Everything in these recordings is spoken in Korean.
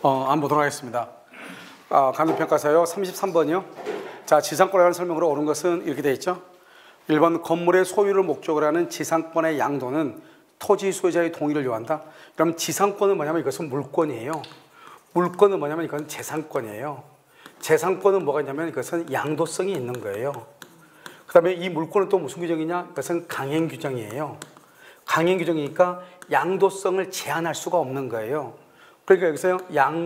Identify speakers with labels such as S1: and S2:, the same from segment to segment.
S1: 한번 보도록 하겠습니다. 간접평가서요 33번이요. 자, 지상권에 관한 설명으로 옳은 것은 이렇게 되어 있죠. 1번 건물의 소유를 목적으로 하는 지상권의 양도는 토지 소유자의 동의를 요한다. 그럼 지상권은 뭐냐면 이것은 물권이에요. 물권은 뭐냐면 이건 재산권이에요. 재산권은 뭐가 있냐면 이것은 양도성이 있는 거예요. 그 다음에 이 물권은 또 무슨 규정이냐? 이것은 강행 규정이에요. 강행 규정이니까 양도성을 제한할 수가 없는 거예요. 그러니까 여기서요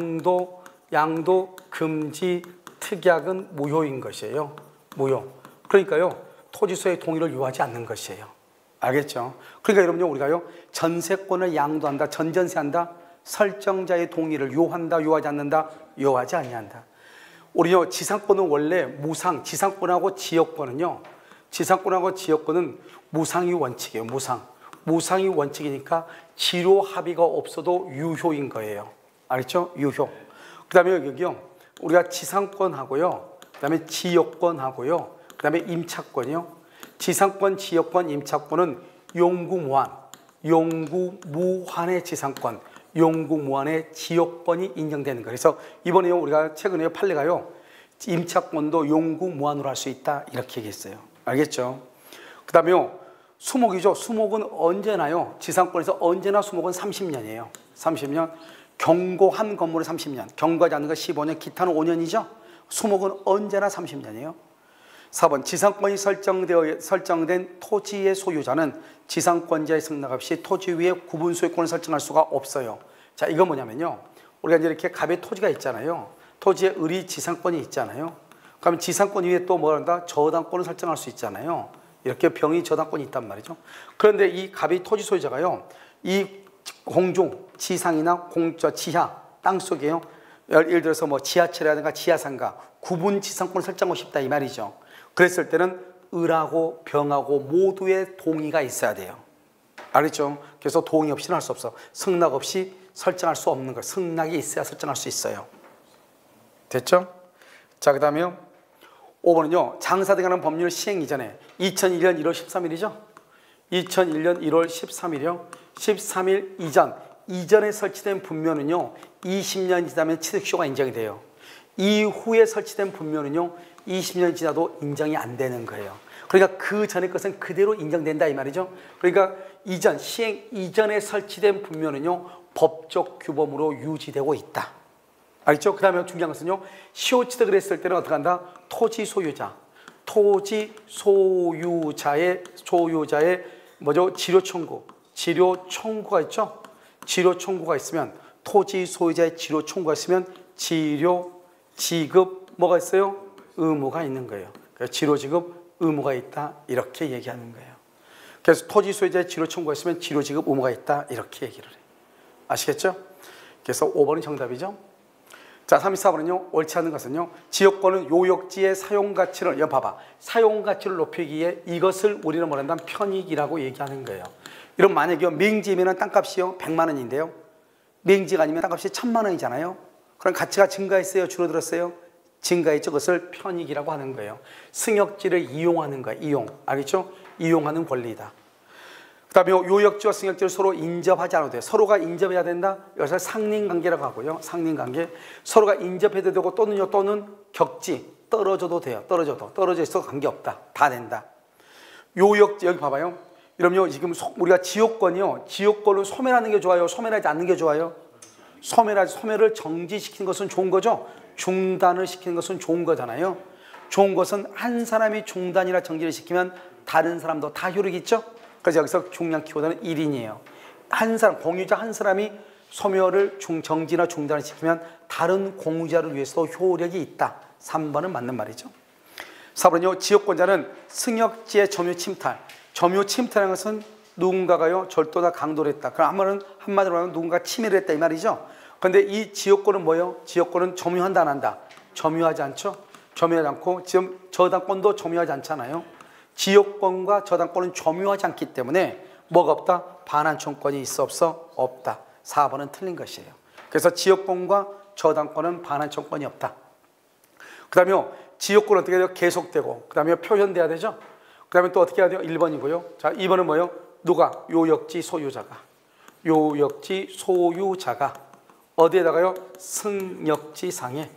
S1: 양도 금지 특약은 무효인 것이에요. 무효. 그러니까요 토지소유의 동의를 요하지 않는 것이에요. 알겠죠? 그러니까 여러분요 우리가요 전세권을 양도한다, 전전세한다, 설정자의 동의를 요한다, 요하지 않는다, 요하지 아니한다. 우리요 지상권은 원래 무상, 지상권하고 지역권은요, 지상권하고 지역권은 무상이 원칙이에요. 무상이 원칙이니까 지료 합의가 없어도 유효인 거예요. 알겠죠? 유효. 그 다음에 여기요 우리가 지상권하고요, 그 다음에 지역권하고요, 그 다음에 임차권이요. 지상권, 지역권, 임차권은 용구무환의 지상권, 용구무환의 지역권이 인정되는 거예요. 그래서 이번에 우리가 최근에 판례가요 임차권도 용구무환으로 할 수 있다 이렇게 얘기했어요. 알겠죠? 그 다음에요 수목이죠. 수목은 언제나요 지상권에서 언제나 수목은 30년이에요. 30년. 경고한 건물은 30년, 경고하지 않는 거 15년, 기타는 5년이죠. 수목은 언제나 30년이에요. 4번 지상권이 설정된 토지의 소유자는 지상권자의 승낙 없이 토지 위에 구분 소유권을 설정할 수가 없어요. 자, 이건 뭐냐면요 우리가 이제 이렇게 갑의 토지가 있잖아요. 토지에 을이 지상권이 있잖아요. 그럼 지상권 위에 또 뭐 한다? 저당권을 설정할 수 있잖아요. 이렇게 병이 저당권이 있단 말이죠. 그런데 이 갑의 토지 소유자가요 이 공중, 지상이나 지하, 땅속에요 예를 들어서 뭐 지하철이라든가 지하상가 구분 지상권을 설정하고 싶다 이 말이죠. 그랬을 때는 을하고 병하고 모두의 동의가 있어야 돼요. 알겠죠? 그래서 동의 없이는 할 수 없어. 승낙 없이 설정할 수 없는 거. 승낙이 있어야 설정할 수 있어요. 됐죠? 자, 그 다음에요 5번은요 장사 등하는 법률 시행 이전에 2001년 1월 13일이죠 2001년 1월 13일이요 13일 이전에 설치된 분묘는요 20년 지나면 취득시효가 인정이 돼요. 이후에 설치된 분묘는요 20년 지나도 인정이 안 되는 거예요. 그러니까 그 전의 것은 그대로 인정된다 이 말이죠. 그러니까 시행 이전에 설치된 분묘는요 법적 규범으로 유지되고 있다. 알겠죠? 그 다음에 중요한 것은요 시효 취득을 했을 때는 어떻게 한다? 토지 소유자의 뭐죠? 지료 청구가 있죠? 지료 청구가 있으면 토지 소유자의 지료 청구가 있으면 지료 지급 뭐가 있어요? 의무가 있는 거예요. 그래서 지료 지급 의무가 있다 이렇게 얘기하는 거예요. 그래서 토지 소유자의 지료 청구가 있으면 지료 지급 의무가 있다 이렇게 얘기를 해요. 아시겠죠? 그래서 5번이 정답이죠. 자, 34번은요 옳지 않은 것은요 지역권은 요역지의 사용가치를 봐봐 사용가치를 높이기 위해 이것을 우리는 뭐란다? 편익이라고 얘기하는 거예요. 이런 만약에 맹지면 땅값이요 100만 원인데요 맹지가 아니면 땅값이 1000만 원이잖아요. 그럼 가치가 증가했어요? 줄어들었어요? 증가했죠. 그것을 편익이라고 하는 거예요. 승역지를 이용하는 거예요. 알겠죠? 이용하는 권리다. 그 다음에 요역지와 승역지를 서로 인접하지 않아도 돼요. 서로가 인접해야 된다. 이것을 상린관계라고 하고요. 상린관계. 서로가 인접해도 되고 또는 격지 떨어져도 돼요. 떨어져 있어도 관계없다. 다 된다. 요역지 여기 봐봐요. 이러면 지금 우리가 지역권은 소멸하는 게 좋아요? 소멸하지 않는 게 좋아요? 소멸을 정지시키는 것은 좋은 거죠? 중단을 시키는 것은 좋은 거잖아요. 좋은 것은 한 사람이 중단이나 정지를 시키면 다른 사람도 다 효력이 있죠? 그래서 여기서 중요한 키워드는 1인이에요. 공유자 한 사람이 소멸을 정지나 중단을 시키면 다른 공유자를 위해서도 효력이 있다. 3번은 맞는 말이죠. 4번은요 지역권자는 승역지의 점유 침탈. 점유 침탈하는 것은 누군가가요 절도나 강도를 했다. 그럼 한마디로 하면 누군가 침해를 했다 이 말이죠. 그런데 이 지역권은 뭐예요? 지역권은 점유한다 안 한다? 점유하지 않죠. 점유하지 않고 지금 저당권도 점유하지 않잖아요. 지역권과 저당권은 점유하지 않기 때문에 뭐가 없다? 반환청권이 있어 없어? 없다. 4번은 틀린 것이에요. 그래서 지역권과 저당권은 반환청권이 없다. 그 다음에 지역권은 어떻게 돼요? 계속되고 그 다음에 표현돼야 되죠. 그 다음에 또 어떻게 해야 돼요? 1번이고요. 자, 2번은 뭐예요? 누가? 요역지 소유자가 어디에다가요? 승역지상에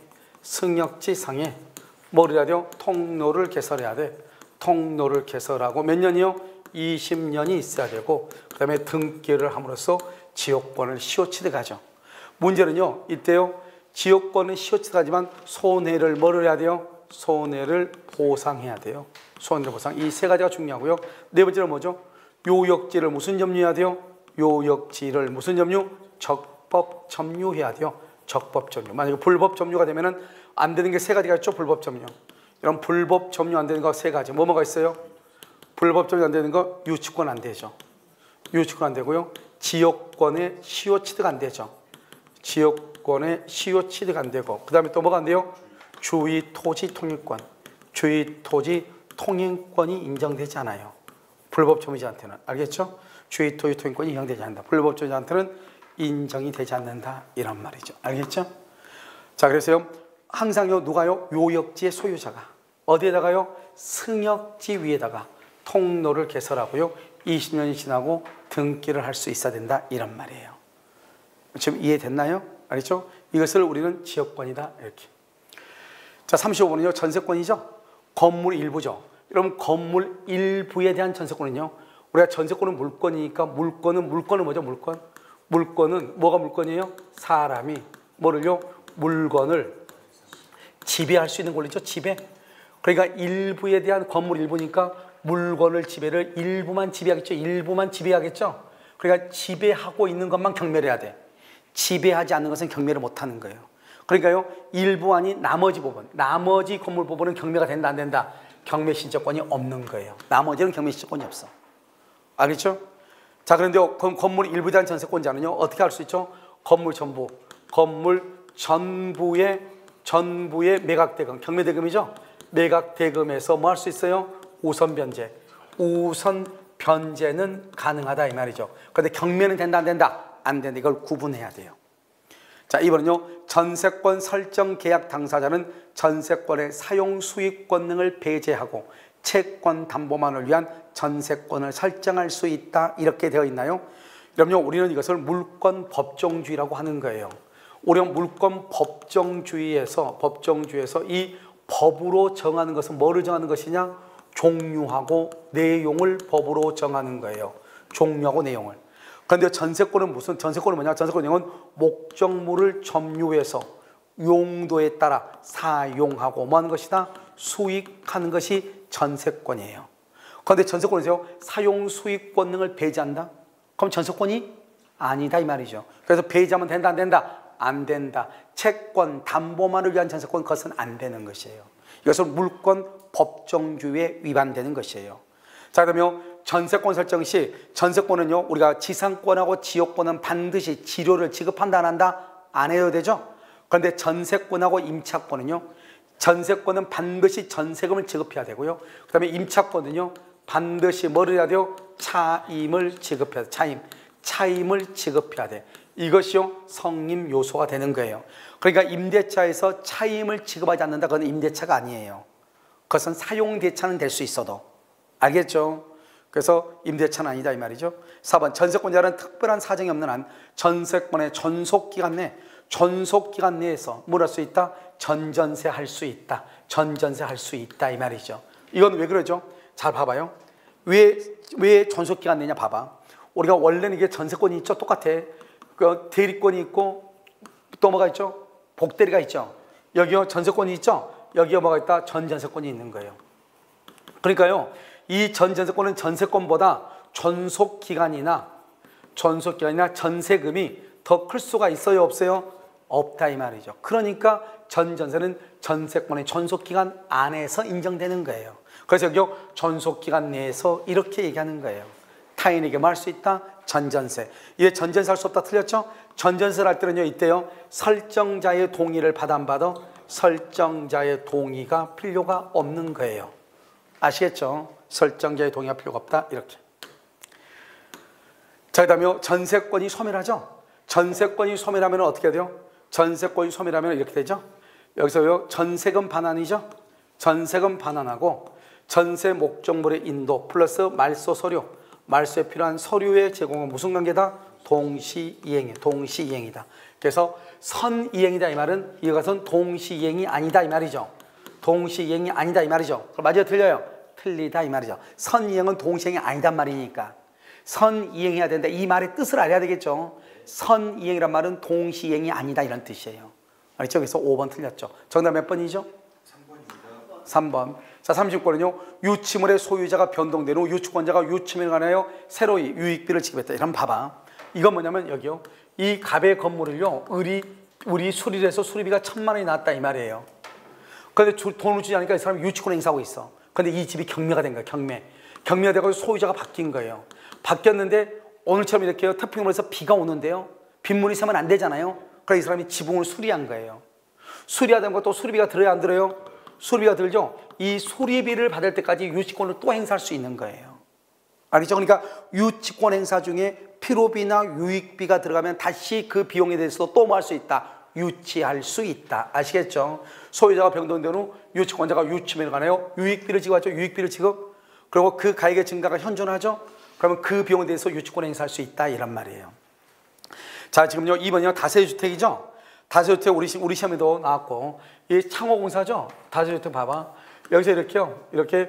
S1: 뭐를 해야 돼요? 통로를 개설해야 돼. 통로를 개설하고 몇 년이요? 20년이 있어야 되고 그 다음에 등기를 함으로써 지역권을 시효치되 가죠. 문제는요, 이때요, 지역권은 시효치되 가지만 손해를 뭐를 해야 돼요? 손해를 보상해야 돼요. 손해를 보상. 이 세 가지가 중요하고요. 네 번째는 뭐죠? 요역지를 무슨 점유해야 돼요? 요역지를 무슨 점유? 적법 점유해야 돼요. 적법 점유. 만약에 불법 점유가 되면은 안 되는 게 세 가지가 있죠. 불법 점유. 이런 불법 점유 안 되는 거 세 가지. 뭐가 있어요? 불법 점유 안 되는 거 유치권 안 되죠. 유치권 안 되고요. 지역권의 시효 취득 안 되죠. 지역권의 시효 취득 안 되고 그 다음에 또 뭐가 안 돼요? 주의 토지 통행권. 주의 토지 통행권이 인정되지 않아요. 불법 점유자한테는. 알겠죠? 주의 토지 통행권이 인정되지 않는다. 불법 점유자한테는 인정이 되지 않는다. 이런 말이죠. 알겠죠? 자, 그래서요. 항상요. 누가요? 요역지의 소유자가 어디에다가요? 승역지 위에다가 통로를 개설하고요. 20년이 지나고 등기를 할 수 있어야 된다. 이런 말이에요. 지금 이해됐나요? 알겠죠? 이것을 우리는 지역권이다. 이렇게. 자, 35번은요. 전세권이죠. 건물 일부죠. 여러분 건물 일부에 대한 전세권은요. 우리가 전세권은 물건이니까 물건은 뭐죠? 물건은 뭐가 물건이에요? 사람이 뭐를요? 물건을 지배할 수 있는 권리죠. 지배. 그러니까 일부에 대한 건물 일부니까 물건을 지배를 일부만 지배하겠죠. 일부만 지배하겠죠. 그러니까 지배하고 있는 것만 경멸해야 돼. 지배하지 않는 것은 경멸을 못하는 거예요. 그러니까요. 일부 아닌 나머지 부분, 나머지 건물 부분은 경매가 된다 안 된다. 경매신청권이 없는 거예요. 나머지는 경매신청권이 없어. 알겠죠? 자, 그런데 건물 일부에 대한 전세권자는요. 어떻게 할 수 있죠? 건물 전부의 매각대금, 경매대금이죠. 매각대금에서 뭐 할 수 있어요? 우선 변제는 가능하다 이 말이죠. 그런데 경매는 된다 안 된다? 안 된다. 이걸 구분해야 돼요. 자, 이번은요. 전세권 설정 계약 당사자는 전세권의 사용 수익 권능을 배제하고 채권 담보만을 위한 전세권을 설정할 수 있다. 이렇게 되어 있나요? 그럼요. 우리는 이것을 물권 법정주의라고 하는 거예요. 우리는 물권 법정주의에서 이 법으로 정하는 것은 뭐를 정하는 것이냐? 종류하고 내용을 법으로 정하는 거예요. 종류하고 내용을. 그런데 전세권은 뭐냐? 전세권 내용은 목적물을 점유해서 용도에 따라 사용하고 뭐 하는 것이다? 수익하는 것이 전세권이에요. 그런데 전세권에서요, 사용 수익 권능을 배제한다? 그럼 전세권이 아니다 이 말이죠. 그래서 배제하면 된다 안 된다? 안 된다. 채권 담보만을 위한 전세권, 그것은 안 되는 것이에요. 이것은 물권 법정주의에 위반되는 것이에요. 자, 그러면 전세권 설정 시 전세권은요, 우리가 지상권하고 지역권은 반드시 지료를 지급한다 안 한다? 안 해도 되죠? 그런데 전세권하고 임차권은요, 전세권은 반드시 전세금을 지급해야 되고요. 그 다음에 임차권은요, 반드시 뭐를 해야 돼요? 차임을 지급해야 돼. 차임을 지급해야 돼. 이것이요, 성립 요소가 되는 거예요. 그러니까 임대차에서 차임을 지급하지 않는다. 그건 임대차가 아니에요. 그것은 사용대차는 될 수 있어도. 알겠죠? 그래서 임대차는 아니다 이 말이죠. 4번 전세권자는 특별한 사정이 없는 한 전세권의 전속기간 내에서 뭘 할 수 있다? 전전세 할 수 있다. 전전세 할 수 있다 이 말이죠. 이건 왜 그러죠? 잘 봐봐요. 왜 전속기간 내냐 봐봐. 우리가 원래는 이게 전세권이 있죠. 똑같아. 그 대리권이 있고 또 뭐가 있죠? 복대리가 있죠. 여기요 전세권이 있죠. 여기에 뭐가 있다? 전전세권이 있는 거예요. 그러니까요, 이 전전세권은 전세권보다 전속기간이나 전세금이 더 클 수가 있어요 없어요? 없다 이 말이죠. 그러니까 전전세는 전세권의 전속기간 안에서 인정되는 거예요. 그래서 여기요 전속기간 내에서 이렇게 얘기하는 거예요. 타인에게 뭐 할 수 있다? 전전세. 이게 전전세 할 수 없다 틀렸죠? 전전세를 할 때는요, 이때요 설정자의 동의를 받아 안 받아? 설정자의 동의가 필요가 없는 거예요. 아시겠죠? 설정자의 동의가 필요가 없다 이렇게. 자, 그 다음에 전세권이 소멸하죠? 전세권이 소멸하면 어떻게 돼요? 전세권이 소멸하면 이렇게 되죠? 여기서요 전세금 반환이죠? 전세금 반환하고 전세 목적물의 인도 플러스 말소 서류, 말소에 필요한 서류의 제공은 무슨 관계다? 동시이행이다. 그래서 선이행이다 이 말은 이것은 동시이행이 아니다 이 말이죠. 동시이행이 아니다 이 말이죠. 맞아요, 틀려요? 틀리다 이 말이죠. 선이행은 동시이행이 아니단 말이니까 선이행해야 된다 이 말의 뜻을 알아야 되겠죠. 선이행이란 말은 동시이행이 아니다 이런 뜻이에요. 알겠죠? 그래서 5번 틀렸죠. 정답 몇 번이죠? 3번입니다. 3번. 자, 30권은요. 유치물의 소유자가 변동된 후 유치권자가 유치물에 관하여 새로이 유익비를 지급했다. 이러면 봐봐. 이건 뭐냐면 여기요. 이 갑의 건물을요. 우리 수리를 해서 수리비가 1,000만 원이 나왔다 이 말이에요. 그런데 돈을 주지 않으니까 이 사람이 유치권 행사하고 있어. 그런데 이 집이 경매가 된 거야. 경매가 되고 소유자가 바뀐 거예요. 바뀌었는데 오늘처럼 이렇게 태풍으로 해서 비가 오는데요. 빗물이 새면 안 되잖아요. 그래서 이 사람이 지붕을 수리한 거예요. 수리하다 보니까 또 수리비가 들어요, 안 들어요? 수리비가 들죠. 이 수리비를 받을 때까지 유치권을 또 행사할 수 있는 거예요. 알겠죠? 그러니까 유치권 행사 중에 필요비나 유익비가 들어가면 다시 그 비용에 대해서 또 뭐 할 수 있다? 유치할 수 있다. 아시겠죠? 소유자가 변동된 후 유치권자가 유치물에 관하여 유익비를 지급하죠. 유익비를 지급. 그리고 그 가액의 증가가 현존하죠. 그러면 그 비용에 대해서 유치권 행사할 수 있다 이란 말이에요. 자, 지금요 2번이요 다세주택이죠. 다세주택 우리 시험에도 나왔고 이 창호공사죠. 다세주택 봐봐. 여기서 이렇게요. 이렇게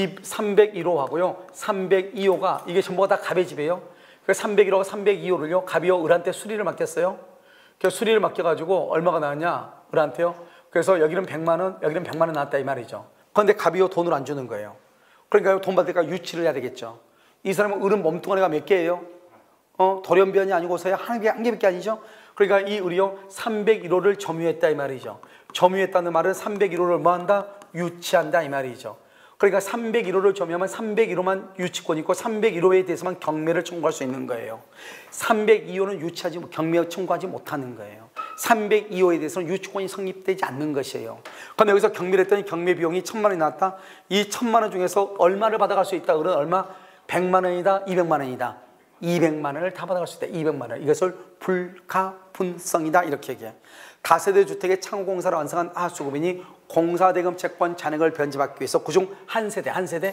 S1: 301호하고요 302호가 이게 전부가 다 갑의 집이에요. 그래서 301호가 302호를요 갑이요 을한테 수리를 맡겼어요. 그래서 수리를 맡겨가지고 얼마가 나왔냐 을한테요. 그래서 여기는 100만 원, 여기는 100만 원 나왔다 이 말이죠. 그런데 갑이요 돈을 안 주는 거예요. 그러니까 돈 받으니까 유치를 해야 되겠죠. 이 사람은 을은 몸뚱아리가 몇 개예요? 돌연변이 아니고서야 한 개밖에 아니죠. 그러니까 이 을이요 301호를 점유했다 이 말이죠. 점유했다는 말은 301호를 뭐 한다? 유치한다 이 말이죠. 그러니까 301호를 점유하면 301호만 유치권이 있고 301호에 대해서만 경매를 청구할 수 있는 거예요. 302호는 유치하지 경매 청구하지 못하는 거예요. 302호에 대해서는 유치권이 성립되지 않는 것이에요. 그런데 여기서 경매를 했더니 경매 비용이 1,000만 원이 나왔다. 이 1,000만 원 중에서 얼마를 받아갈 수 있다? 그러면 얼마? 100만 원이다? 200만 원이다? 200만 원을 다 받아갈 수 있다. 200만 원. 이것을 불가분성이다. 이렇게 얘기해. 다세대 주택의 창호공사를 완성한 하수구민이 공사대금 채권 잔액을 변제받기 위해서 그중 한 세대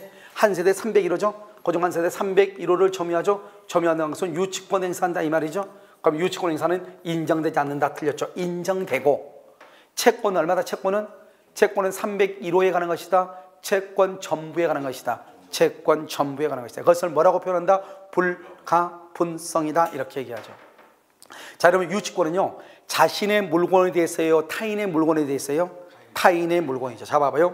S1: 301호죠. 그중 한 세대 301호를 점유하죠. 점유하는 것은 유치권 행사한다 이 말이죠. 그럼 유치권 행사는 인정되지 않는다. 틀렸죠. 인정되고 채권은 얼마다? 채권은 301호에 가는 것이다. 채권 전부에 가는 것이다. 채권 전부에 관한 것이다. 그것을 뭐라고 표현한다? 불가분성이다. 이렇게 얘기하죠. 자, 여러분 유치권은요. 자신의 물건에 대해서요. 타인의 물건에 대해서요. 타인의 물건이죠. 자, 봐봐요.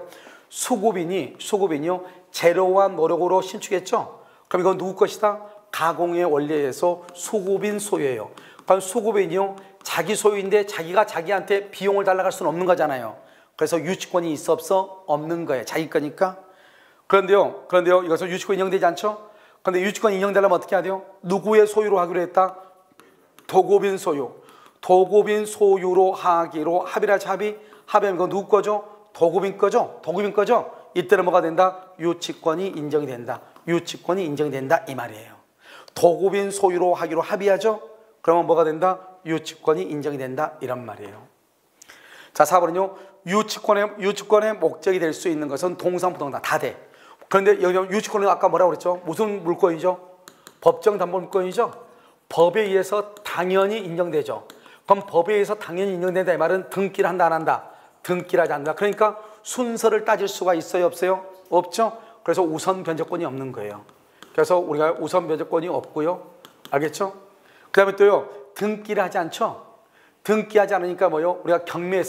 S1: 수급인이요. 재료와 노력으로 신축했죠. 그럼 이건 누구 것이다? 가공의 원리에 의해서 수급인 소유예요. 그럼 수급인이요. 자기 소유인데 자기가 자기한테 비용을 달라갈 수는 없는 거잖아요. 그래서 유치권이 있어 없어? 없는 거예요. 자기 거니까. 그런데요, 이것은 유치권 인정되지 않죠? 그런데 유치권 인정되려면 어떻게 해야 돼요? 누구의 소유로 하기로 했다? 도급인 소유. 도급인 소유로 하기로 합의라지 합의하면 그건 누구 거죠? 도급인 거죠? 이때는 뭐가 된다? 유치권이 인정이 된다. 유치권이 인정이 된다 이 말이에요. 도급인 소유로 하기로 합의하죠? 그러면 뭐가 된다? 유치권이 인정이 된다 이런 말이에요. 자, 4번은요. 유치권의 목적이 될 수 있는 것은 동상부동산 다 돼. 그런데 여기 유치권은 아까 뭐라고 그랬죠? 무슨 물건이죠? 법정 담보 물건이죠? 법에 의해서 당연히 인정되죠. 그럼 법에 의해서 당연히 인정된다 이 말은 등기를 한다 안 한다? 등기를 하지 않는다. 그러니까 순서를 따질 수가 있어요 없어요? 없죠? 그래서 우선 변제권이 없는 거예요. 그래서 우리가 우선 변제권이 없고요. 알겠죠? 그 다음에 또요. 등기를 하지 않죠? 등기하지 않으니까 뭐요? 우리가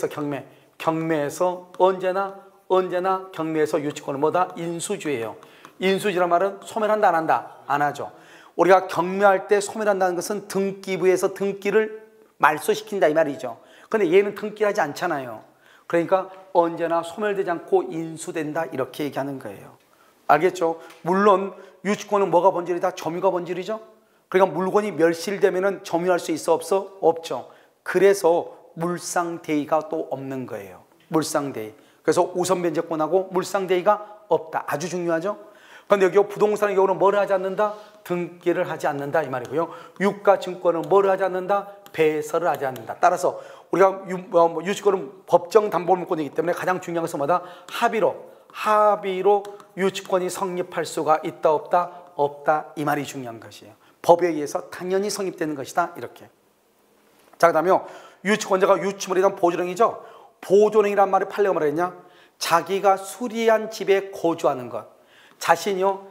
S1: 경매에서 언제나 경매에서 유치권은 뭐다? 인수주예요. 인수주란 말은 소멸한다 안 한다? 안 하죠. 우리가 경매할 때 소멸한다는 것은 등기부에서 등기를 말소시킨다 이 말이죠. 그런데 얘는 등기하지 않잖아요. 그러니까 언제나 소멸되지 않고 인수된다 이렇게 얘기하는 거예요. 알겠죠? 물론 유치권은 뭐가 본질이다? 점유가 본질이죠. 그러니까 물건이 멸실되면 점유할 수 있어 없어? 없죠. 그래서 물상대의가 또 없는 거예요. 물상대의. 그래서 우선변제권하고 물상대의가 없다. 아주 중요하죠. 그런데 여기 부동산의 경우는 뭐를 하지 않는다? 등기를 하지 않는다 이 말이고요. 유가증권은 뭐를 하지 않는다? 배설을 하지 않는다. 따라서 우리가 유치권은 법정 담보물권이기 때문에 가장 중요한 것은 뭐다? 합의로 유치권이 성립할 수가 있다 없다? 없다 이 말이 중요한 것이에요. 법에 의해서 당연히 성립되는 것이다 이렇게. 자, 그 다음에 유치권자가 유치물에 대한 보존행위죠. 보존행위란 말이 판례가 뭐랬냐? 자기가 수리한 집에 거주하는 것. 자신이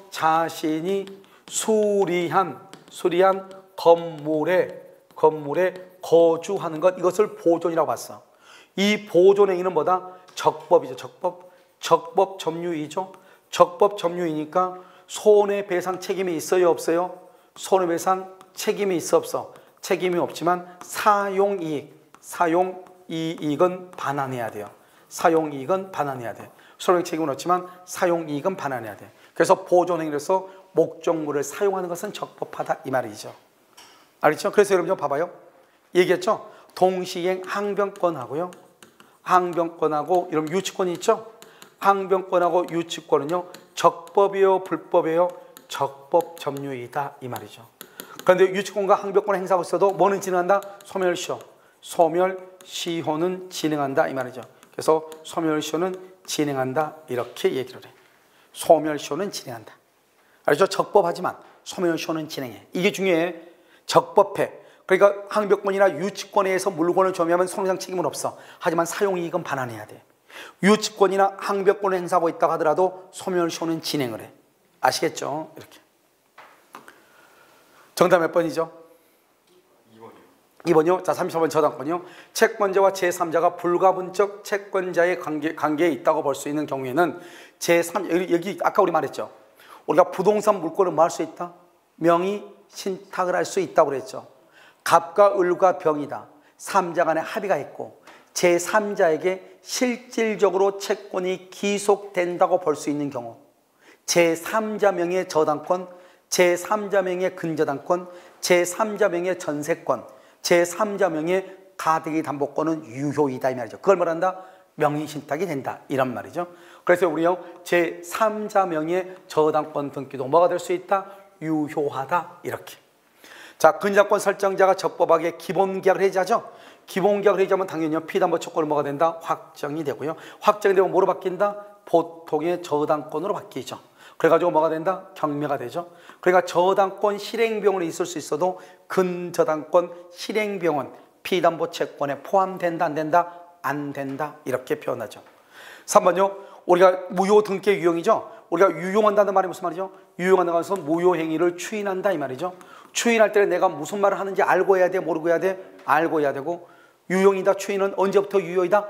S1: 수리한 건물에 거주하는 것, 이것을 보존이라고 봤어. 이 보존행위는 뭐다? 적법이죠. 적법 점유이죠. 적법 점유이니까 손해배상 책임이 있어요, 없어요? 손해배상 책임이 있어, 없어? 책임이 없지만 사용이익은 반환해야 돼요. 사용이익은 반환해야 돼. 손해배상 책임은 없지만 사용이익은 반환해야 돼. 그래서 보존행위로서 목적물을 사용하는 것은 적법하다 이 말이죠. 알겠죠? 그래서 여러분 좀 봐봐요. 얘기했죠? 동시행 항변권하고요. 항변권하고 이런 유치권이 있죠? 항변권하고 유치권은요. 적법이요, 불법이요? 적법 점유이다 이 말이죠. 그런데 유치권과 항변권을 행사하고 있어도 뭐는 진행한다? 소멸시효. 소멸시효는 진행한다 이 말이죠. 그래서 소멸시효는 진행한다 이렇게 얘기를 해. 소멸시효는 진행한다. 알죠? 적법하지만 소멸시효는 진행해. 이게 중요해. 적법해. 그러니까 항변권이나 유치권에 의해서 물건을 점유하면 손해배상 책임은 없어. 하지만 사용이익은 반환해야 돼. 유치권이나 항변권을 행사하고 있다고 하더라도 소멸시효는 진행을 해. 아시겠죠? 이렇게. 정답 몇 번이죠? 2번이요. 자, 33번 저당권이요. 채권자와 제3자가 불가분적 채권자의 관계에 있다고 볼 수 있는 경우에는 제3, 여기 아까 우리 말했죠. 우리가 부동산 물권을 뭐 할 수 있다? 명의 신탁을 할 수 있다고 그랬죠. 갑과 을과 병이다. 3자 간에 합의가 있고 제3자에게 실질적으로 채권이 기속된다고 볼 수 있는 경우, 제3자 명의 저당권, 제3자 명의 근저당권, 제3자 명의 전세권, 제3자 명의 가등기 담보권은 유효이다 이 말이죠. 그걸 말한다? 명의신탁이 된다 이런 말이죠. 그래서 우리요 제3자 명의 저당권 등기도 뭐가 될 수 있다? 유효하다 이렇게. 자, 근저당권 설정자가 적법하게 기본계약을 해지하죠. 기본계약을 해지하면 당연히 피담보 채권은 뭐가 된다? 확정이 되고요. 확정이 되면 뭐로 바뀐다? 보통의 저당권으로 바뀌죠. 그래가지고 뭐가 된다? 경매가 되죠. 그러니까 저당권 실행비용은 있을 수 있어도 근저당권 실행비용은 피담보 채권에 포함된다 안 된다? 안 된다 이렇게 표현하죠. 3번요. 우리가 무효 등기의 유형이죠. 우리가 유용한다는 말이 무슨 말이죠? 유용한다는 것은 무효행위를 추인한다 이 말이죠. 추인할 때 내가 무슨 말을 하는지 알고 해야 돼? 모르고 해야 돼? 알고 해야 되고, 유용이다 추인은 언제부터 유효이다?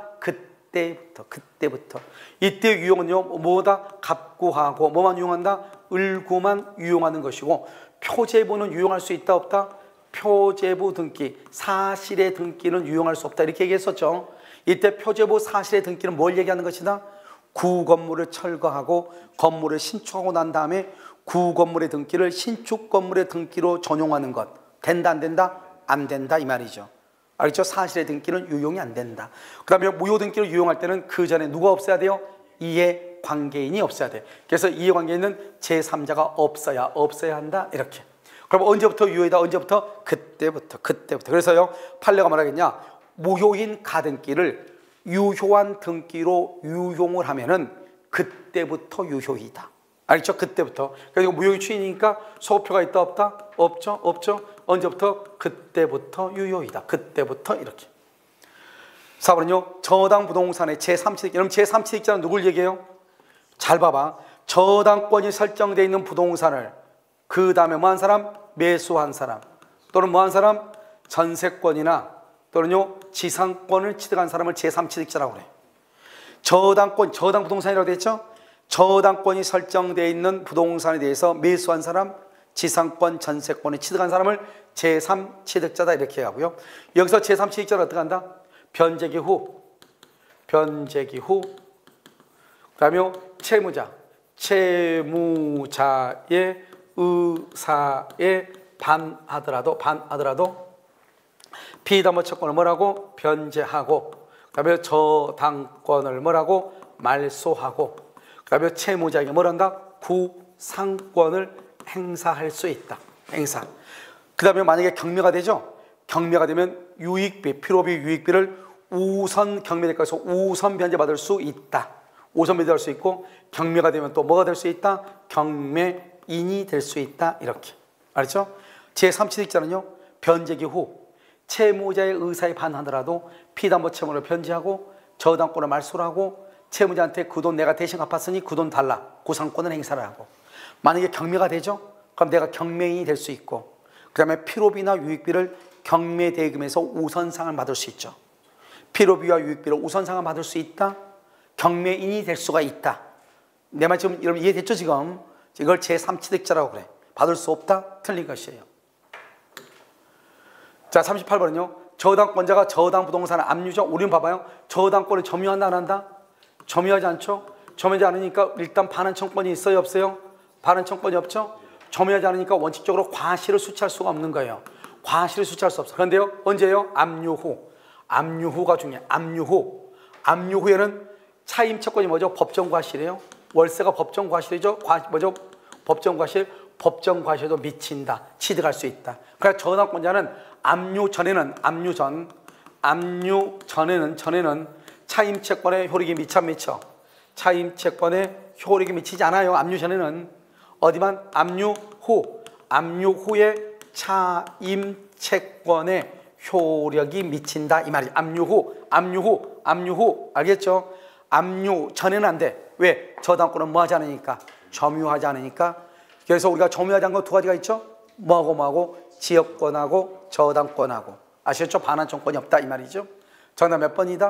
S1: 그때부터. 이때 유용은요 뭐다? 갑구하고 뭐만 유용한다? 을구만 유용하는 것이고, 표제부는 유용할 수 있다 없다? 표제부 등기, 사실의 등기는 유용할 수 없다 이렇게 얘기했었죠. 이때 표제부 사실의 등기는 뭘 얘기하는 것이다? 구건물을 철거하고 건물을 신축하고 난 다음에 구건물의 등기를 신축 건물의 등기로 전용하는 것. 된다 안 된다? 안 된다 이 말이죠. 알겠죠? 사실의 등기는 유용이 안 된다. 그 다음에 무효 등기를 유용할 때는 그 전에 누가 없어야 돼요? 이해관계인이 없어야 돼. 그래서 이해관계인은 제3자가 없어야 한다 이렇게. 그럼 언제부터 유효이다? 언제부터? 그때부터. 그래서요 판례가 말하겠냐? 무효인 가등기를 유효한 등기로 유용을 하면은 그때부터 유효이다. 알겠죠? 그때부터. 그래서 무효의 추인이니까 소표가 있다 없다? 없죠. 언제부터? 그때부터 유효이다. 그때부터 이렇게. 4번은요. 저당 부동산의 제3취득. 여러분 제3취득자는 누굴 얘기해요? 잘 봐봐. 저당권이 설정되어 있는 부동산을 그 다음에 뭐한 사람? 매수한 사람. 또는 뭐한 사람? 전세권이나 또는요 지상권을 취득한 사람을 제3취득자라고 그래. 저당 부동산이라고 되어 있죠? 저당권이 설정되어 있는 부동산에 대해서 매수한 사람, 지상권, 전세권을 취득한 사람을 제3취득자다 이렇게 하고요. 여기서 제3취득자를 어떻게 한다? 변제기 후 그 다음에 채무자의 의사에 반하더라도 피담보 채권을 뭐라고? 변제하고, 그 다음에 저당권을 뭐라고? 말소하고, 그 다음에 채무자에게 뭘 한다? 구상권을 행사할 수 있다. 행사. 그 다음에 만약에 경매가 되죠? 경매가 되면 유익비, 필요비, 유익비를 우선 경매대가에서 우선 변제받을 수 있다. 우선 변제할 수 있고, 경매가 되면 또 뭐가 될 수 있다? 경매인이 될 수 있다. 이렇게. 알았죠? 제3취득자는요, 변제기 후 채무자의 의사에 반하더라도 피담보 채무를 변제하고 저당권을 말소하고 채무자한테 그 돈 내가 대신 갚았으니 그 돈 달라. 구상권을 행사를 하고. 만약에 경매가 되죠? 그럼 내가 경매인이 될 수 있고, 그 다음에 피로비나 유익비를 경매대금에서 우선상을 받을 수 있죠. 피로비와 유익비를 우선상을 받을 수 있다. 경매인이 될 수가 있다. 내 말 지금 여러분 이해됐죠? 지금 이걸 제3취득자라고 그래. 받을 수 없다? 틀린 것이에요. 자, 38번은요. 저당권자가 저당부동산을 압류죠. 우리는 봐봐요. 저당권을 점유한다 안 한다? 점유하지 않죠? 점유하지 않으니까 일단 반환청권이 있어요 없어요? 반환청권이 없죠? 점유하지 않으니까 원칙적으로 과실을 수취할 수가 없는 거예요. 과실을 수취할 수 없어. 그런데요. 언제요? 압류 후. 압류 후가 중요해. 압류 후. 압류 후에는 차임채권이 뭐죠? 법정과실이에요. 월세가 법정과실이죠. 뭐죠? 법정과실. 법정과실도 미친다. 취득할 수 있다. 그러니까 저당권자는 압류 전에는 차임채권의 효력이 미쳐. 차임채권의 효력이 미치지 않아요. 압류 전에는. 어디만? 압류 후에 차임채권의 효력이 미친다 이 말이에요. 압류 후. 알겠죠? 압류 전에는 안 돼. 왜? 저당권은 뭐 하지 않으니까? 점유하지 않으니까. 그래서 우리가 점유하지 않은 거 두 가지가 있죠? 뭐하고? 지역권하고 저당권하고. 아시겠죠? 반환청권이 없다 이 말이죠. 정답 몇 번이다?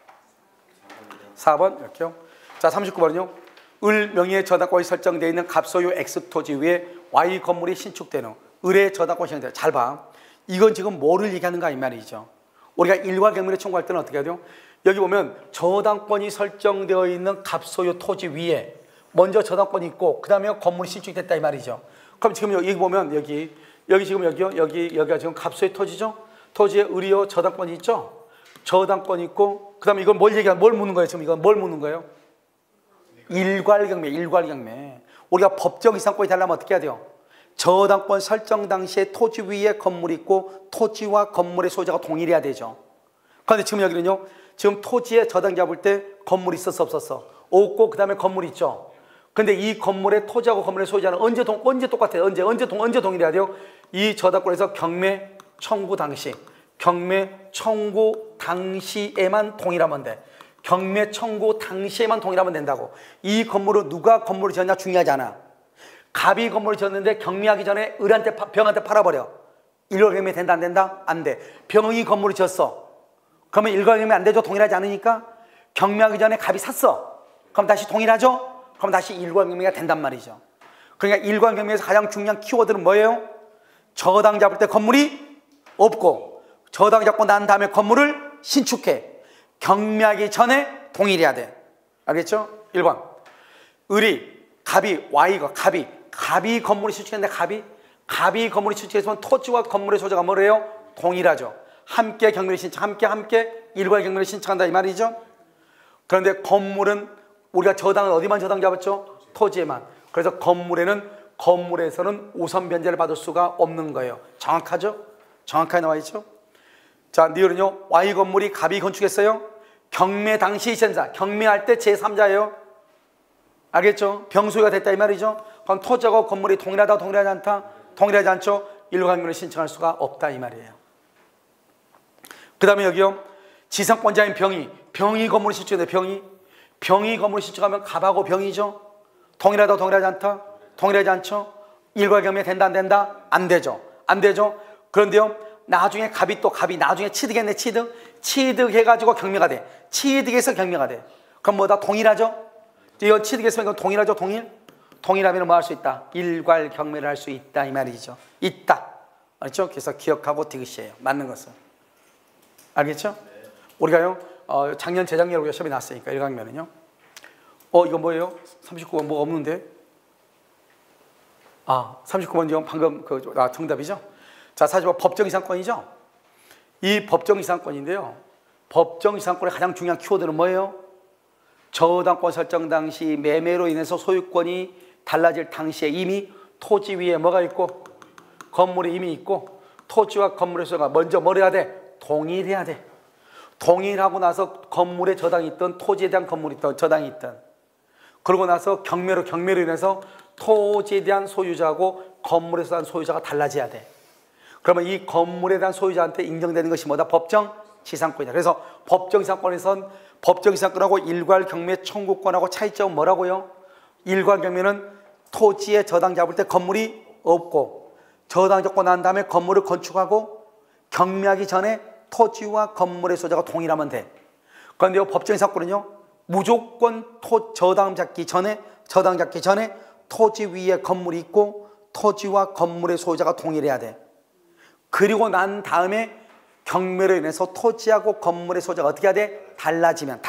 S1: 4번 이렇게요. 자, 39번은요. 을 명의의 저당권이 설정되어 있는 갑소유 X토지 위에 Y 건물이 신축되는 을의 저당권이 신축돼요. 잘 봐. 이건 지금 뭐를 얘기하는가 이 말이죠. 우리가 일괄 경매를 청구할 때는 어떻게 해야 돼요? 여기 보면 저당권이 설정되어 있는 갑소유 토지 위에 먼저 저당권이 있고 그 다음에 건물이 신축됐다 이 말이죠. 그럼 지금 여기 보면 여기 지금 여기가 지금 갑소유 토지죠. 토지에 을이요 저당권이 있죠. 저당권이 있고 그 다음에 이건 뭘 묻는 거예요? 지금 이건 뭘 묻는 거예요? 일괄경매. 우리가 법정 이상권이 되려면 어떻게 해야 돼요? 저당권 설정 당시에 토지 위에 건물이 있고 토지와 건물의 소유자가 동일해야 되죠. 그런데 지금 여기는요. 지금 토지에 저당 잡을 때 건물이 있었어 없었어? 없고 그 다음에 건물이 있죠. 근데 이 건물의 토지하고 건물의 소유자는 언제 똑같아요? 언제 동일해야 돼요? 이 저당권에서 경매 청구 당시에만 동일하면 돼. 경매 청구 당시에만 동일하면 된다고. 이 건물을 누가 건물을 지었냐 중요하지 않아. 갑이 건물을 지었는데 경매하기 전에 을한테 병한테 팔아버려. 일괄경매 된다 안 된다? 안 돼. 병이 건물을 지었어. 그러면 일괄경매 안 되죠. 동일하지 않으니까. 경매하기 전에 갑이 샀어. 그럼 다시 동일하죠? 그럼 다시 일괄경매가 된단 말이죠. 그러니까 일괄경매에서 가장 중요한 키워드는 뭐예요? 저당 잡을 때 건물이 없고 저당 잡고 난 다음에 건물을 신축해. 경매하기 전에 동일해야 돼. 알겠죠? 1번. 갑이 건물이 신축했는데 갑이 건물이 신축했으면 토지와 건물의 소유자가 뭐래요? 동일하죠. 함께 경매를 신청, 함께 일괄 경매를 신청한다 이 말이죠. 그런데 건물은 우리가 저당은 어디만 저당 잡았죠? 토지에만. 그래서 건물에서는 우선 변제를 받을 수가 없는 거예요. 정확하죠? 정확하게 나와 있죠? 자, 니은은요. Y 건물이 갑이 건축했어요. 경매 당시 전자, 경매할 때 제3자예요. 알겠죠? 병소유가 됐다 이 말이죠. 그럼 토지하고 건물이 동일하다 동일하지 않다? 동일하지 않죠? 일괄경매를 신청할 수가 없다 이 말이에요. 그 다음에 여기요. 지상권자인 병이 건물을 신축했는데 병이 건물을 신축하면 갑하고 병이죠. 동일하다 동일하지 않다? 동일하지 않죠? 일괄경매 된다 안 된다? 안 되죠. 그런데요. 나중에 갑이 나중에 취득했네. 취득해가지고 경매가 돼. 취득해서 경매가 돼. 그럼 뭐다? 동일하죠? 이거 취득했으면 동일하죠? 동일하면 뭐 할 수 있다? 일괄 경매를 할 수 있다 이 말이죠. 있다. 알겠죠? 그래서 기억하고 디귿이에요. 맞는 것은. 알겠죠? 우리가요. 작년 재작년에 우리가 시험에 났으니까 일각면은요. 이거 뭐예요? 39번 뭐 없는데? 39번 지금 방금 정답이죠? 자, 사실 법정이상권이죠? 이 법정이상권인데요. 법정이상권의 가장 중요한 키워드는 뭐예요? 저당권 설정 당시 매매로 인해서 소유권이 달라질 당시에 이미 토지 위에 뭐가 있고 건물이 이미 있고 토지와 건물의 소유가 먼저 뭘 해야 돼? 동일해야 돼. 동일하고 나서 건물에 저당이 있던 토지에 대한 건물이 있던 저당이 있던 그러고 나서 경매로 인해서 토지에 대한 소유자하고 건물에 대한 소유자가 달라져야 돼. 그러면 이 건물에 대한 소유자한테 인정되는 것이 뭐다? 법정 지상권이다. 그래서 법정 지상권에선 법정 지상권하고 일괄 경매 청구권하고 차이점은 뭐라고요? 일괄 경매는 토지에 저당 잡을 때 건물이 없고 저당 잡고 난 다음에 건물을 건축하고 경매하기 전에 토지와 건물의 소유자가 동일하면 돼. 그런데 법정 지상권은요, 무조건 저당 잡기 전에 토지 위에 건물이 있고 토지와 건물의 소유자가 동일해야 돼. 그리고 난 다음에 경매로 인해서 토지하고 건물의 소유자가 어떻게 해야 돼? 달라지면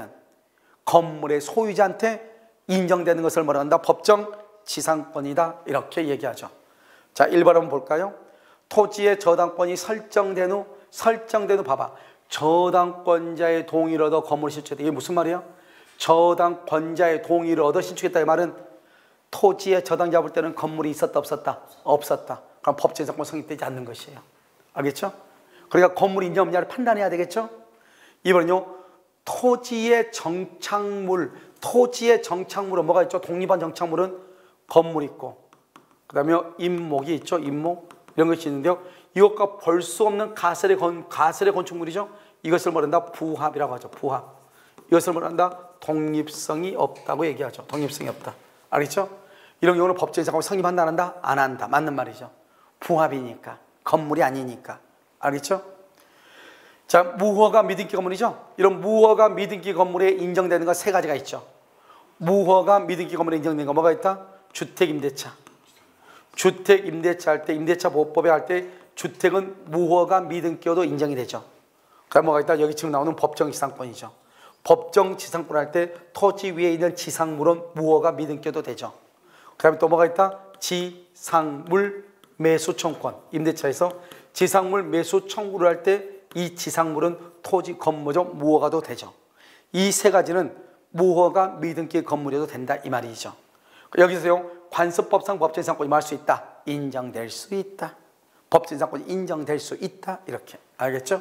S1: 건물의 소유자한테 인정되는 것을 뭐라 한다? 법정 지상권이다. 이렇게 얘기하죠. 자, 1번 한번 볼까요? 토지의 저당권이 설정된 후 봐봐. 저당권자의 동의를 얻어 건물을 신축했다. 이게 무슨 말이야? 저당권자의 동의를 얻어 신축했다. 이 말은 토지에 저당 잡을 때는 건물이 있었다 없었다? 없었다. 그럼 법정 지상권 성립되지 않는 것이에요. 알겠죠? 그러니까 건물이 있냐 없냐를 판단해야 되겠죠? 이번은요, 토지의 정착물은 뭐가 있죠? 독립한 정착물은 건물이 있고, 그 다음에 임목이 있죠? 임목 이런 것이 있는데요, 이것과 볼 수 없는 가설의 건축물이죠. 이것을 뭐란다? 부합이라고 하죠. 부합. 이것을 뭐란다? 독립성이 없다고 얘기하죠. 독립성이 없다. 알겠죠? 이런 경우는 법정 지상권 성립한다 안 한다? 안 한다. 맞는 말이죠. 부합이니까, 건물이 아니니까. 알겠죠? 자, 무허가 미등기 건물이죠. 이런 무허가 미등기 건물에 인정되는 거 세 가지가 있죠. 무허가 미등기 건물에 인정되는 거 뭐가 있다? 주택임대차. 주택임대차 할 때, 임대차 보호법에 할 때 주택은 무허가 미등기여도 인정이 되죠. 그럼 뭐가 있다? 여기 지금 나오는 법정지상권이죠. 법정지상권 할 때 토지 위에 있는 지상물은 무허가 미등기여도 되죠. 그 다음에 또 뭐가 있다? 지상물 매수청권. 임대차에서 지상물 매수 청구를 할 때 이 지상물은 토지 건물적 무허가도 되죠. 이 세 가지는 무허가 미등기 건물이어도 된다 이 말이죠. 여기서요, 관습법상 법정지상권이 뭐 할 수 있다? 인정될 수 있다. 법정지상권이 인정될 수 있다. 이렇게. 알겠죠?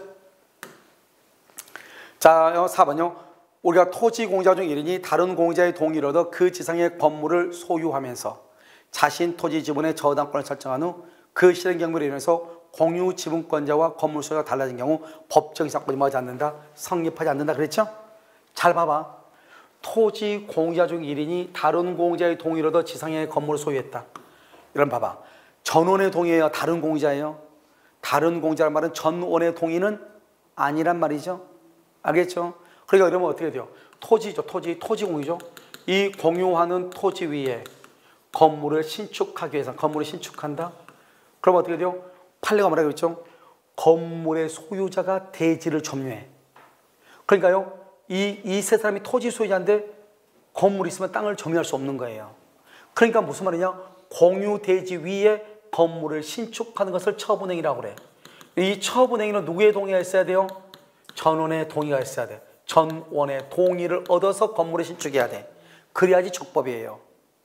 S1: 자, 4번요. 우리가 토지 공자 중 1인이 다른 공자의 동의를 얻어 그 지상의 건물을 소유하면서 자신 토지 지분의 저당권을 설정한 후 그 실행 경우로 인해서 공유 지분권자와 건물 소유가 달라진 경우 법정 지상권이 뭐하지 않는다? 성립하지 않는다. 그랬죠? 잘 봐봐. 토지 공자 중 1인이 다른 공자의 동의를 얻어 지상의 건물을 소유했다. 이런 봐봐. 전원의 동의예요? 다른 공자예요? 다른 공자란 말은 전원의 동의는 아니란 말이죠. 알겠죠? 그러니까 이러면 어떻게 돼요? 토지죠. 토지 공유죠. 이 공유하는 토지 위에 건물을 신축하기 위해서 건물을 신축한다. 그럼 어떻게 돼요? 판례가 뭐라고 했죠? 건물의 소유자가 대지를 점유해. 그러니까요, 이 세 사람이 토지 소유자인데 건물이 있으면 땅을 점유할 수 없는 거예요. 그러니까 무슨 말이냐? 공유 대지 위에 건물을 신축하는 것을 처분행위라고 그래. 이 처분행위는 누구의 동의가 있어야 돼요? 전원의 동의가 있어야 돼. 전원의 동의를 얻어서 건물을 신축해야 돼. 그래야지 적법이에요.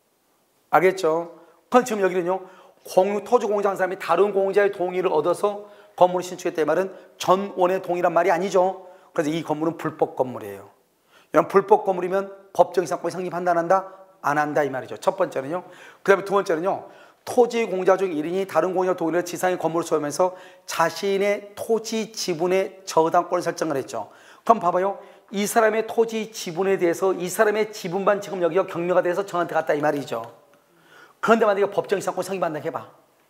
S1: 알겠죠? 그럼 지금 여기는요, 토지 공유자한 사람이 다른 공유자의 동의를 얻어서 건물을 신축했다 이 말은 전원의 동의란 말이 아니죠. 그래서 이 건물은 불법 건물이에요. 이런 불법 건물이면 법정 지상권이 성립한다 안 한다? 안 한다 이 말이죠. 첫 번째는요. 그 다음에 두 번째는요, 토지 공유자 중 1인이 다른 공유자 동의를 지상의 건물을 소유하면서 자신의 토지 지분의 저당권을 설정을 했죠. 그럼 봐봐요. 이 사람의 토지 지분에 대해서 이 사람의 지분만 지금 여기가 경매가 돼서 저한테 갔다 이 말이죠. 그런데 만약에 법정 지상권 성립한다 해봐.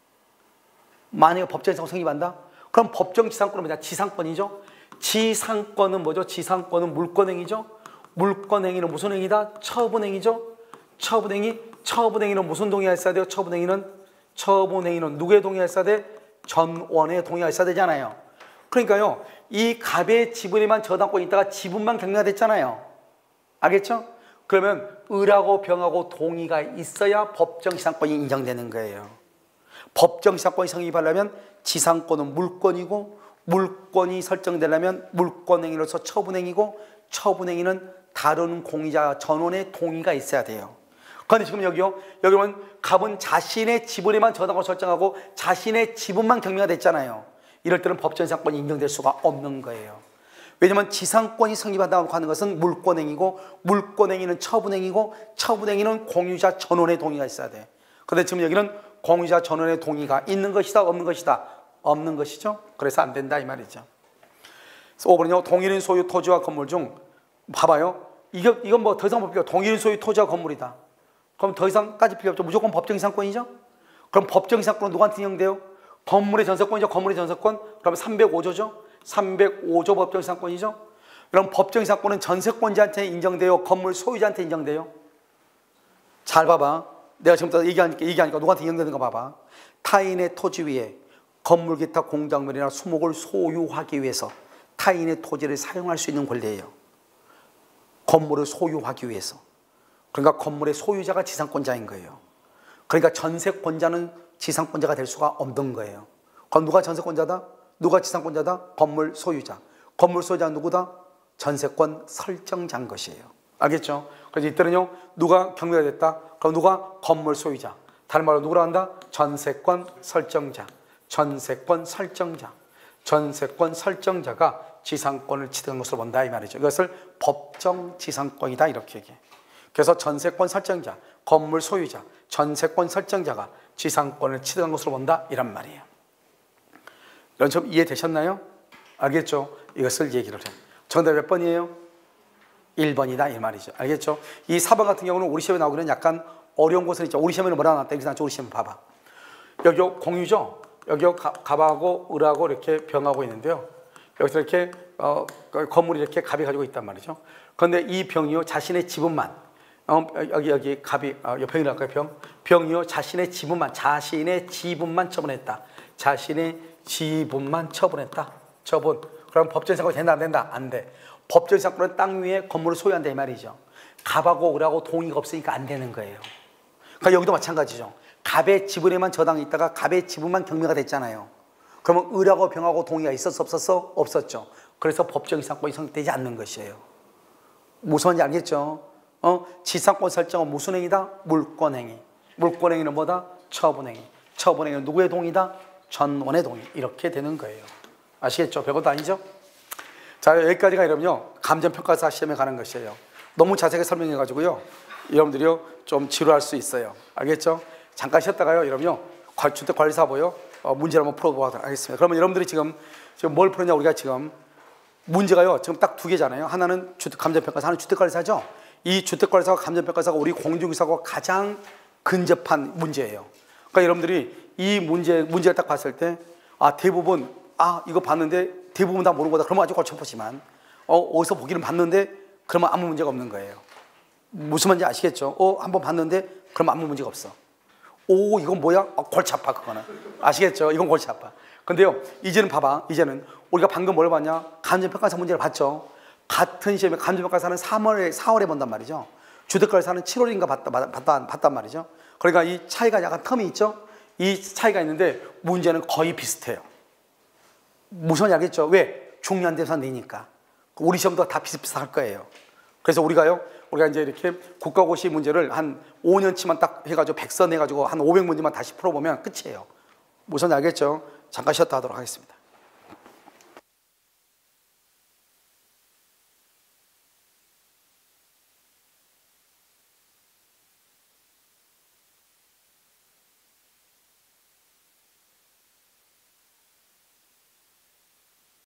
S1: 만약에 법정 지상권 성립한다? 그럼 법정 지상권은 뭐냐? 지상권이죠. 지상권은 뭐죠? 지상권은 물권행위죠. 물권행위는 무슨 행위다? 처분행위죠. 처분행위는 무슨 동의가 있어야 돼요? 처분행위는 누구의 동의가 있어야 돼? 전원의 동의가 있어야 되잖아요. 그러니까요, 이 갑의 지분에만 저당권이 있다가 지분만 경매가 됐잖아요. 알겠죠? 그러면 을하고 병하고 동의가 있어야 법정 지상권이 인정되는 거예요. 법정 지상권이 성립하려면 지상권은 물권이고, 물권이 설정되려면 물권행위로서 처분행위고, 처분행위는 다른 공유자 전원의 동의가 있어야 돼요. 그런데 지금 여기요, 여기 보면 갑은 자신의 지분에만 저당권을 설정하고 자신의 지분만 경매가 됐잖아요. 이럴 때는 법정 지상권이 인정될 수가 없는 거예요. 왜냐하면 지상권이 성립한다고 하는 것은 물권행위고, 물권행위는 처분행위고, 처분행위는 공유자 전원의 동의가 있어야 돼. 그런데 지금 여기는 공유자 전원의 동의가 있는 것이다 없는 것이다? 없는 것이죠. 그래서 안 된다 이 말이죠. 5번은요. 동일인 소유 토지와 건물 중 봐봐요. 이건 뭐 더 이상 못 필요. 동일인 소유 토지와 건물이다. 그럼 더 이상까지 필요 없죠. 무조건 법정 이상권이죠. 그럼 법정 이상권은 누구한테 인정돼요? 건물의 전세권이죠. 건물의 전세권. 그럼 305조죠. 305조 법정 이상권이죠. 그럼 법정 이상권은 전세권자한테 인정돼요? 건물 소유자한테 인정돼요? 잘 봐봐. 내가 지금부터 얘기하니까 누구한테 인정되는가 봐봐. 타인의 토지 위에 건물 기타 공작물이나 수목을 소유하기 위해서 타인의 토지를 사용할 수 있는 권리예요. 건물을 소유하기 위해서. 그러니까 건물의 소유자가 지상권자인 거예요. 그러니까 전세권자는 지상권자가 될 수가 없는 거예요. 그럼 누가 전세권자다? 누가 지상권자다? 건물 소유자. 건물 소유자는 누구다? 전세권 설정자인 것이에요. 알겠죠? 그래서 이때는요, 누가 경매가 됐다? 그럼 누가? 건물 소유자. 다른 말로 누구라 한다? 전세권 설정자. 전세권 설정자. 전세권 설정자가 지상권을 취득한 것으로 본다 이 말이죠. 이것을 법정 지상권이다 이렇게 얘기해. 그래서 전세권 설정자, 건물 소유자, 전세권 설정자가 지상권을 취득한 것으로 본다 이란 말이에요. 이런 점 이해되셨나요? 알겠죠? 이것을 얘기를 해요. 정답 몇 번이에요? 1번이다 이 말이죠. 알겠죠? 이 4번 같은 경우는 우리 시험에 나오기는 약간 어려운 곳은 있죠. 우리 시험에는 뭐라 나왔다? 여기서 우리 시험 봐봐. 여기 공유죠? 여기 갑하고 을하고 이렇게 병하고 있는데요. 여기서 이렇게 건물이 이렇게 갑이 가지고 있단 말이죠. 그런데 이 병이요 자신의 지분만 여기 갑이 병이라고 할까요? 병이요 자신의 지분만 처분했다. 자신의 지분만 처분했다. 처분. 그럼 법정 이상권이 된다 안 된다? 안 돼. 법정 이상권은 땅 위에 건물을 소유한다 이 말이죠. 갑하고 을하고 동의가 없으니까 안 되는 거예요. 그러니까 여기도 마찬가지죠. 갑의 지분에만 저당이 있다가 갑의 지분만 경매가 됐잖아요. 그러면 을하고 병하고 동의가 있었어 없었어? 없었죠. 그래서 법정 이상권이 성립되지 않는 것이에요. 무슨 말인지 알겠죠? 지상권 설정은 무슨 행위다? 물권행위. 물권행위는 뭐다? 처분행위. 처분행위는 누구의 동의다? 전원의 동의. 이렇게 되는 거예요. 아시겠죠? 별것도 아니죠? 자, 여기까지가 이러면요 감정평가사 시험에 가는 것이에요. 너무 자세하게 설명해가지고요 여러분들이요 좀 지루할 수 있어요. 알겠죠? 잠깐 쉬었다가요 이러면요 주택관리사 보여 문제를 한번 풀어보도록 하겠습니다. 그러면 여러분들이 지금 뭘 풀었냐? 우리가 지금 문제가요 지금 딱 두 개잖아요. 하나는 감정평가사, 하나는 주택관리사죠. 이 주택관리사와 감정평가사가 우리 공중기사하고 가장 근접한 문제예요. 그러니까 여러분들이 이 문제를 딱 봤을 때 대부분 이거 봤는데 대부분 다 모르는 거다. 그러면 아주 걸쳐보지만 어디서 보기는 봤는데 그러면 아무 문제가 없는 거예요. 무슨 말인지 아시겠죠? 한번 봤는데 그러면 아무 문제가 없어. 이건 뭐야? 골치 아파 그거는. 아시겠죠? 이건 골치 아파. 근데요 이제는 봐봐. 이제는 우리가 방금 뭘 봤냐? 감정평가사 문제를 봤죠. 같은 시험에 감정평가사는 4월에 본단 말이죠. 주택관리사는 7월인가 봤단 말이죠. 그러니까 이 차이가 약간 텀이 있죠. 이 차이가 있는데 문제는 거의 비슷해요. 무슨 말인지 알겠죠? 왜? 중요한 데서 내니까. 우리 시험도 다 비슷비슷할 거예요. 그래서 우리가 이제 이렇게 국가고시 문제를 한 5년치만 딱 해가지고 100선 해가지고 한 500문제만 다시 풀어보면 끝이에요. 무슨 말인지 알겠죠? 잠깐 쉬었다 하도록 하겠습니다.